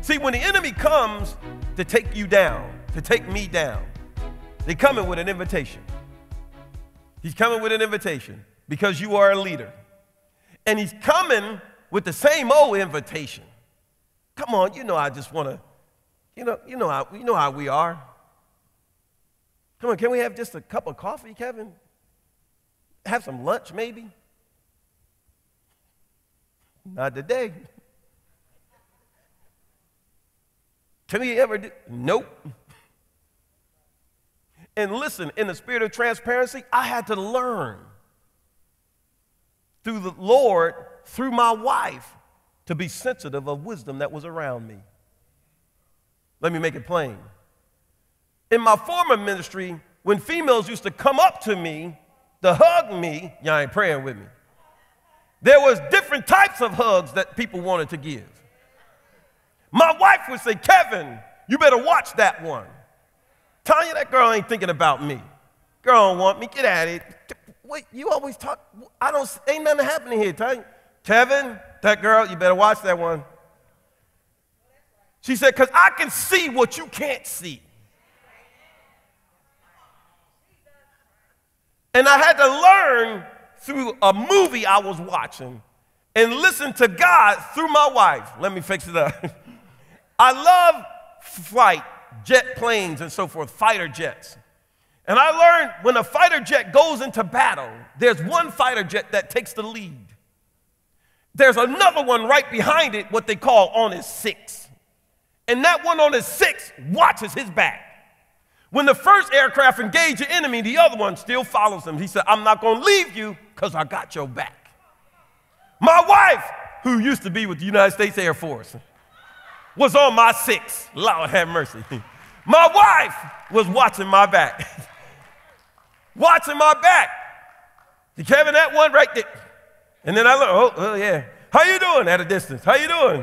See, when the enemy comes to take you down, to take me down, they're coming with an invitation. He's coming with an invitation because you are a leader. And he's coming with the same old invitation. Come on, you know I just want to, you know how we are. Come on, can we have just a cup of coffee, Kevin? Have some lunch, maybe? Not today. Can we ever do? Nope. And listen, in the spirit of transparency, I had to learn through the Lord, through my wife, to be sensitive of wisdom that was around me. Let me make it plain. In my former ministry, when females used to come up to me to hug me, y'all ain't praying with me, there was different types of hugs that people wanted to give. My wife would say, Kevin, you better watch that one. Tanya, that girl ain't thinking about me. Girl don't want me, get at it. Wait, you always talk, ain't nothing happening here, Tanya. Kevin, that girl, you better watch that one. She said, because I can see what you can't see. And I had to learn through a movie I was watching and listen to God through my wife. Let me fix it up. I love flight, jet planes and so forth, fighter jets. And I learned when a fighter jet goes into battle, there's one fighter jet that takes the lead. There's another one right behind it, what they call on his six. And that one on his six watches his back. When the first aircraft engage the enemy, the other one still follows him. He said, I'm not going to leave you because I got your back. My wife, who used to be with the United States Air Force, was on my six. Lord have mercy. My wife was watching my back. Watching my back. Kevin, that one right there. And then I look, oh yeah. How you doing at a distance? How you doing?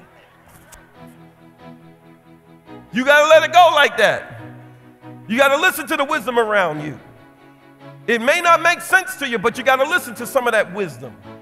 You got to let it go like that. You got to listen to the wisdom around you. It may not make sense to you, but you got to listen to some of that wisdom.